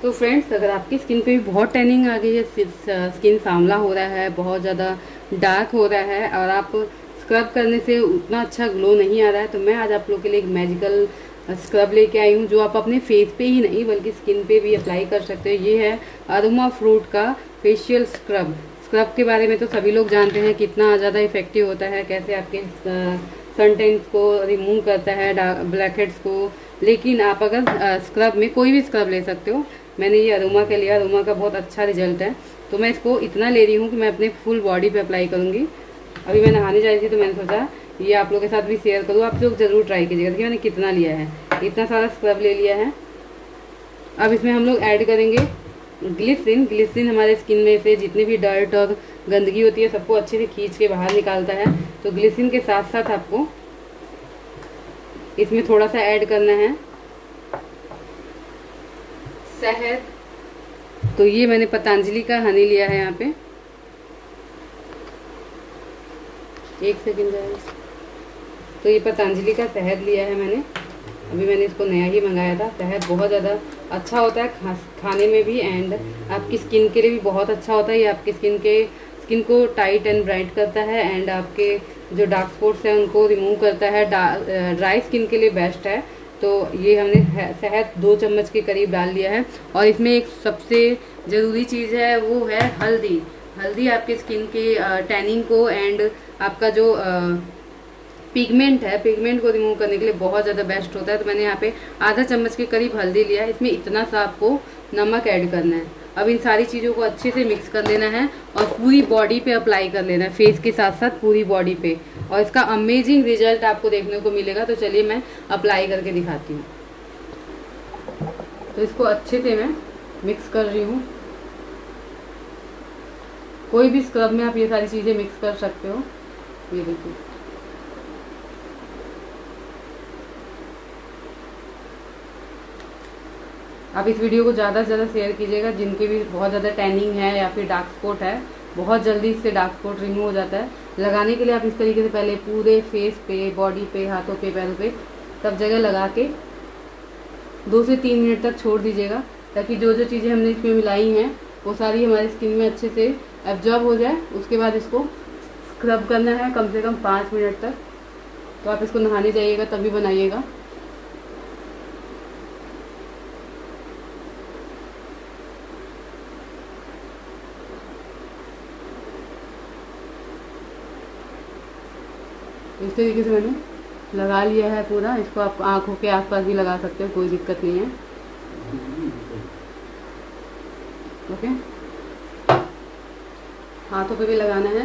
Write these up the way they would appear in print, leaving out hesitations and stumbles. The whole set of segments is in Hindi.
तो फ्रेंड्स, अगर आपकी स्किन पे भी बहुत टैनिंग आ गई है, स्किन सांवला हो रहा है, बहुत ज़्यादा डार्क हो रहा है और आप स्क्रब करने से उतना अच्छा ग्लो नहीं आ रहा है, तो मैं आज आप लोग के लिए एक मैजिकल स्क्रब लेके आई हूँ जो आप अपने फेस पे ही नहीं बल्कि स्किन पे भी अप्लाई कर सकते हो। ये है अरोमा फ्रूट का फेशियल स्क्रब। स्क्रब के बारे में तो सभी लोग जानते हैं कितना ज़्यादा इफेक्टिव होता है, कैसे आपके सन टैन्स को रिमूव करता है, ब्लैक हेड्स को। लेकिन आप अगर स्क्रब में कोई भी स्क्रब ले सकते हो। मैंने ये अरोमा का लिया, अरोमा का बहुत अच्छा रिजल्ट है। तो मैं इसको इतना ले रही हूँ कि मैं अपने फुल बॉडी पे अप्लाई करूँगी। अभी मैं नहाने जा रही थी तो मैंने सोचा ये आप लोगों के साथ भी शेयर करूँ, आप लोग ज़रूर ट्राई कीजिएगा। देखिए मैंने कितना लिया है, इतना सारा स्क्रब ले लिया है। अब इसमें हम लोग ऐड करेंगे ग्लिसरीन। ग्लिसरीन हमारे स्किन में से जितनी भी डर्ट और गंदगी होती है सबको अच्छे से खींच के बाहर निकालता है। तो ग्लिसरीन के साथ साथ आपको इसमें थोड़ा सा ऐड करना है शहद। तो ये मैंने पतंजलि का हनी लिया है यहाँ पे। एक सेकेंड जाए। तो ये पतंजलि का शहद लिया है मैंने, अभी मैंने इसको नया ही मंगाया था। शहद बहुत ज़्यादा अच्छा होता है खाने में भी, एंड आपकी स्किन के लिए भी बहुत अच्छा होता है। ये आपकी स्किन को टाइट एंड ब्राइट करता है, एंड आपके जो डार्क स्पॉट्स हैं उनको रिमूव करता है। ड्राई स्किन के लिए बेस्ट है। तो ये हमने शहद 2 चम्मच के करीब डाल लिया है। और इसमें एक सबसे ज़रूरी चीज़ है, वो है हल्दी। हल्दी आपके स्किन के टैनिंग को एंड आपका जो पिगमेंट है, पिगमेंट को रिमूव करने के लिए बहुत ज़्यादा बेस्ट होता है। तो मैंने यहाँ पे आधा चम्मच के करीब हल्दी लिया है। इसमें इतना सा आपको नमक ऐड करना है। अब इन सारी चीज़ों को अच्छे से मिक्स कर लेना है और पूरी बॉडी पे अप्लाई कर लेना है, फेस के साथ साथ पूरी बॉडी पे। और इसका अमेजिंग रिजल्ट आपको देखने को मिलेगा। तो चलिए मैं अप्लाई करके दिखाती हूँ। तो इसको अच्छे से मैं मिक्स कर रही हूँ। कोई भी स्क्रब में आप ये सारी चीज़ें मिक्स कर सकते हो। ये देखिए, आप इस वीडियो को ज़्यादा से ज़्यादा शेयर कीजिएगा। जिनके भी बहुत ज़्यादा टैनिंग है या फिर डार्क स्पॉट है, बहुत जल्दी इससे डार्क स्पॉट रिमूव हो जाता है। लगाने के लिए आप इस तरीके से पहले पूरे फेस पे, बॉडी पे, हाथों पे, पैरों पे सब जगह लगा के 2 से 3 मिनट तक छोड़ दीजिएगा, ताकि जो जो चीज़ें हमने इसमें मिलाई हैं वो सारी हमारी स्किन में अच्छे से एब्जॉर्ब हो जाए। उसके बाद इसको स्क्रब करना है कम से कम 5 मिनट तक। तो आप इसको नहाने जाइएगा तभी बनाइएगा। इस तरीके से मैंने लगा लिया है पूरा। इसको आप आँखों के आसपास भी लगा सकते हो, कोई दिक्कत नहीं है। ओके, हाथों पे भी लगाना है।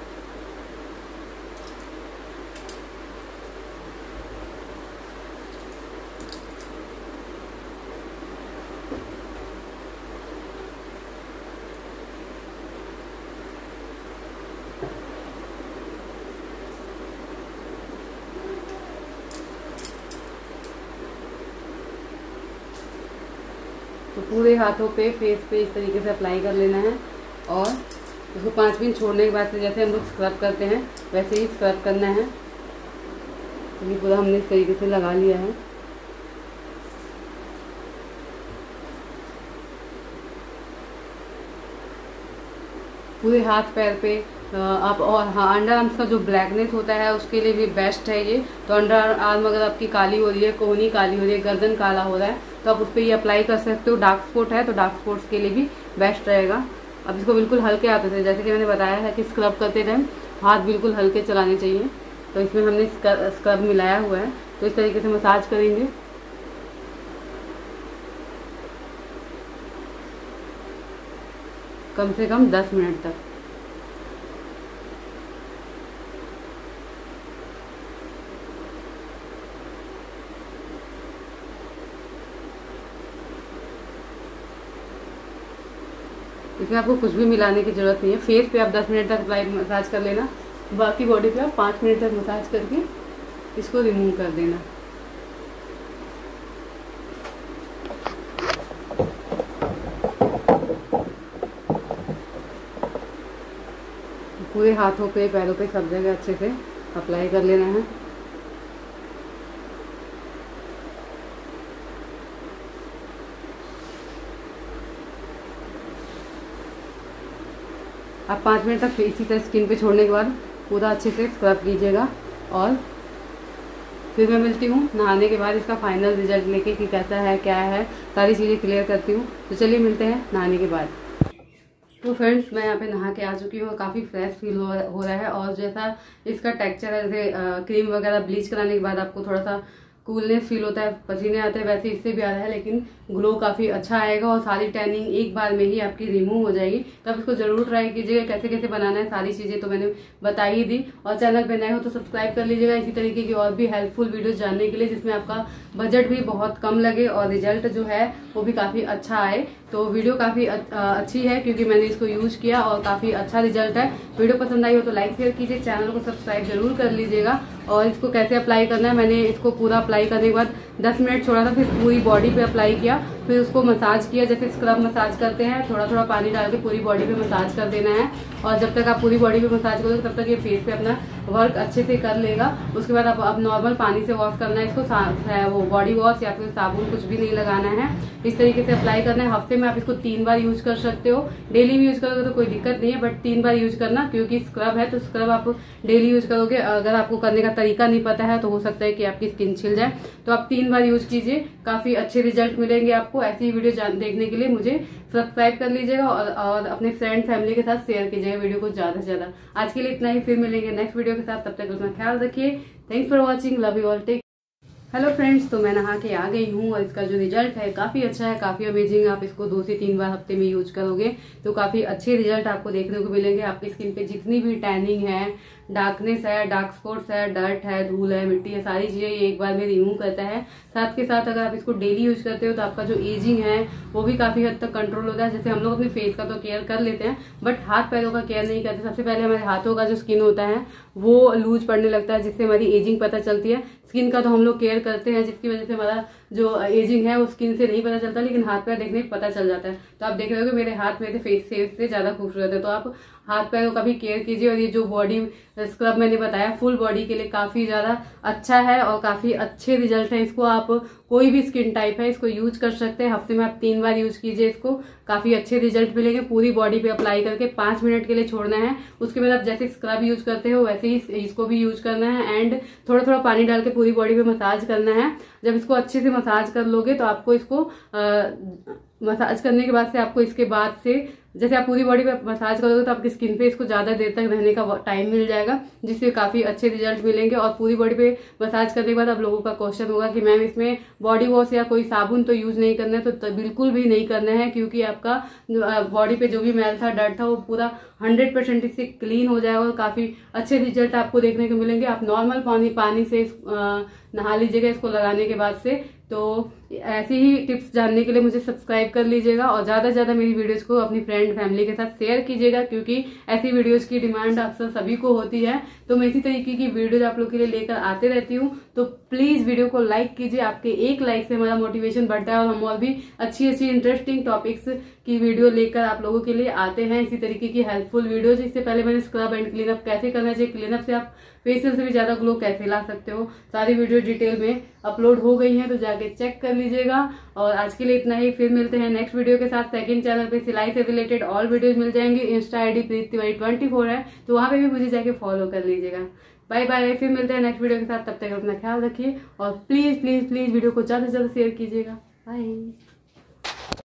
तो पूरे हाथों पे, फेस पे इस तरीके से अप्लाई कर लेना है। और इसको 5 मिनट छोड़ने के बाद से जैसे हम लोग स्क्रब करते हैं वैसे ही स्क्रब करना है। तो ये पूरा हमने इस तरीके से लगा लिया है। पूरे हाथ पैर पे आप, और हाँ, अंडर आर्म्स का जो ब्लैकनेस होता है उसके लिए भी बेस्ट है ये। तो अंडर आर्म अगर आपकी काली हो रही है, कोहनी काली हो रही है, गर्दन काला हो रहा है, तो आप उस पर ये अप्लाई कर सकते हो। डार्क स्पॉट है तो डार्क स्पॉट्स के लिए भी बेस्ट रहेगा। अब इसको बिल्कुल हल्के हाथों से, जैसे कि मैंने बताया है कि स्क्रब करते टाइम हाथ बिल्कुल हल्के चलाने चाहिए। तो इसमें हमने स्क्रब मिलाया हुआ है, तो इस तरीके से मसाज करेंगे। कम से कम 10 मिनट तक। इसमें आपको कुछ भी मिलाने की ज़रूरत नहीं है। फेस पे आप 10 मिनट तक मसाज कर लेना, बाकी बॉडी पे आप 5 मिनट तक मसाज करके इसको रिमूव कर देना। पूरे हाथों पे, पैरों पे, सब जगह अच्छे से अप्लाई कर लेना है। आप 5 मिनट तक इसी तरह स्किन पे छोड़ने के बाद पूरा अच्छे से स्क्रब कीजिएगा। और फिर मैं मिलती हूँ नहाने के बाद इसका फाइनल रिजल्ट लेके कि कैसा है क्या है, सारी चीज़ें क्लियर करती हूँ। तो चलिए मिलते हैं नहाने के बाद। तो फ्रेंड्स मैं यहाँ पे नहा के आ चुकी हूँ, काफ़ी फ्रेश फील हो रहा है। और जैसा इसका टेक्सचर है, जैसे क्रीम वगैरह ब्लीच कराने के बाद आपको थोड़ा सा कूलनेस फील होता है, पसीने आते हैं, वैसे इससे भी आ रहा है, लेकिन ग्लो काफ़ी अच्छा आएगा और सारी टैनिंग एक बार में ही आपकी रिमूव हो जाएगी। तो आप इसको जरूर ट्राई कीजिएगा। कैसे कैसे बनाना है सारी चीज़ें तो मैंने बता ही दी। और चैनल पे नए हो तो सब्सक्राइब कर लीजिएगा इसी तरीके की और भी हेल्पफुल वीडियोस जानने के लिए, जिसमें आपका बजट भी बहुत कम लगे और रिजल्ट जो है वो भी काफ़ी अच्छा आए। तो वीडियो काफ़ी अच्छी है क्योंकि मैंने इसको यूज़ किया और काफ़ी अच्छा रिजल्ट है। वीडियो पसंद आई हो तो लाइक शेयर कीजिए, चैनल को सब्सक्राइब जरूर कर लीजिएगा। और इसको कैसे अप्लाई करना है, मैंने इसको पूरा अप्लाई करने के बाद 10 मिनट छोड़ा था, फिर पूरी बॉडी पे अप्लाई किया, फिर उसको मसाज किया जैसे स्क्रब मसाज करते हैं। थोड़ा थोड़ा पानी डाल के पूरी बॉडी पे मसाज कर देना है। और जब तक आप पूरी बॉडी पे मसाज करोगे तब तक ये फेस पे अपना वर्क अच्छे से कर लेगा। उसके बाद आप नॉर्मल पानी से वॉश करना है इसको, वो बॉडी वॉश या फिर साबुन कुछ भी नहीं लगाना है। इस तरीके से अप्लाई करना है। हफ्ते में आप इसको 3 बार यूज कर सकते हो। डेली भी यूज करोगे तो कोई दिक्कत नहीं है, बट 3 बार यूज करना, क्योंकि स्क्रब है तो स्क्रब आप डेली यूज करोगे। अगर आपको करने का तरीका नहीं पता है तो हो सकता है कि आपकी स्किन छिल जाए। तो आप 3 बार यूज कीजिए, काफी अच्छे रिजल्ट मिलेंगे आपको। ऐसी वीडियो देखने के लिए मुझे सब्सक्राइब कर लीजिएगा और अपने फ्रेंड फैमिली के साथ शेयर कीजिएगा वीडियो को ज्यादा से ज्यादा। आज के लिए इतना ही, फिर मिलेंगे नेक्स्ट वीडियो के साथ। तब तक अपना ख्याल रखिए। Thanks for watching, love you all, take. Hello friends, तो मैं नहा के आ गई हूँ और इसका जो रिजल्ट है काफ़ी अच्छा है, काफ़ी अमेजिंग। आप इसको 2 से 3 बार हफ्ते में यूज करोगे तो काफ़ी अच्छे रिजल्ट आपको देखने को मिलेंगे। आपकी स्किन पे जितनी भी टैनिंग है, डार्कनेस है, डार्क स्पॉट्स है, डर्ट है, धूल है, मिट्टी है, सारी चीज़ें ये एक बार में रिमूव करता है। साथ के साथ अगर आप इसको डेली यूज करते हो तो आपका जो एजिंग है वो भी काफ़ी हद तक कंट्रोल होता है। जैसे हम लोग अपने फेस का तो केयर कर लेते हैं, बट हाथ पैरों का केयर नहीं करते। सबसे पहले हमारे हाथों का जो स्किन होता है वो लूज पड़ने लगता है, जिससे हमारी एजिंग पता चलती है। स्किन का तो हम लोग केयर करते हैं, जिसकी वजह से हमारा जो एजिंग है वो स्किन से नहीं पता चलता, लेकिन हाथ पैर देखने पता चल जाता है। तो आप देख रहे हो कि मेरे हाथ मेरे फेस से ज्यादा खूबसूरत है। तो आप हाथ पैरों का भी केयर कीजिए। और ये जो बॉडी स्क्रब मैंने बताया फुल बॉडी के लिए काफी ज्यादा अच्छा है और काफी अच्छे रिजल्ट है। इसको आप कोई भी स्किन टाइप है इसको यूज कर सकते हैं। हफ्ते में आप 3 बार यूज कीजिए इसको, काफी अच्छे रिजल्ट मिलेंगे। पूरी बॉडी पे अप्लाई करके 5 मिनट के लिए छोड़ना है। उसके बाद आप जैसे स्क्रब यूज करते हो वैसे ही इसको भी यूज करना है। एंड थोड़ा थोड़ा पानी डाल के पूरी बॉडी पे मसाज करना है। जब इसको अच्छे से मसाज कर लोगे तो आपको इसको मसाज करने के बाद से आपको इसके बाद से जैसे आप पूरी बॉडी पे मसाज करोगे तो आपकी स्किन पे इसको ज्यादा देर तक रहने का टाइम मिल जाएगा, जिससे काफी अच्छे रिजल्ट मिलेंगे। और पूरी बॉडी पे मसाज करने के बाद आप लोगों का क्वेश्चन होगा कि मैम इसमें बॉडी वॉश या कोई साबुन तो यूज नहीं करना है, तो बिल्कुल भी नहीं करना है, क्योंकि आपका बॉडी पे जो भी मैल था, डर्ट था, वो पूरा 100% इससे क्लीन हो जाएगा और काफी अच्छे रिजल्ट आपको देखने को मिलेंगे। आप नॉर्मल पानी से नहा लीजिएगा इसको लगाने के बाद से। तो ऐसी ही टिप्स जानने के लिए मुझे सब्सक्राइब कर लीजिएगा और ज्यादा से ज्यादा मेरी वीडियोस को अपनी फ्रेंड फैमिली के साथ शेयर कीजिएगा, क्योंकि ऐसी वीडियोस की डिमांड अक्सर सभी को होती है। तो मैं इसी तरीके की वीडियोज आप लोग के लिए लेकर आते रहती हूँ। तो प्लीज वीडियो को लाइक कीजिए, आपके एक लाइक से हमारा मोटिवेशन बढ़ता है और हम और भी अच्छी अच्छी इंटरेस्टिंग टॉपिक्स की वीडियो लेकर आप लोगों के लिए आते हैं। इसी तरीके की हेल्पफुल वीडियोज। इससे पहले मैंने स्क्रब एंड क्लीनअप कैसे करना चाहिए, क्लीनअप से आप फेशियल से भी ज्यादा ग्लो कैसे ला सकते हो, सारी वीडियो डिटेल में अपलोड हो गई है, तो जाके चेक कर लीजिएगा। और आज के लिए इतना ही, फिर मिलते हैं नेक्स्ट वीडियो के साथ। सेकंड चैनल पे सिलाई से रिलेटेड ऑल वीडियोज मिल जाएंगे। इंस्टा आईडी प्रीति तिवारी 24 है, तो वहां पे भी मुझे जाके फॉलो कर लीजिएगा। बाय बाय, फिर मिलते हैं नेक्स्ट वीडियो के साथ। तब तक अपना ख्याल रखिए और प्लीज प्लीज प्लीज वीडियो को ज्यादा से ज्यादा शेयर कीजिएगा। बाय।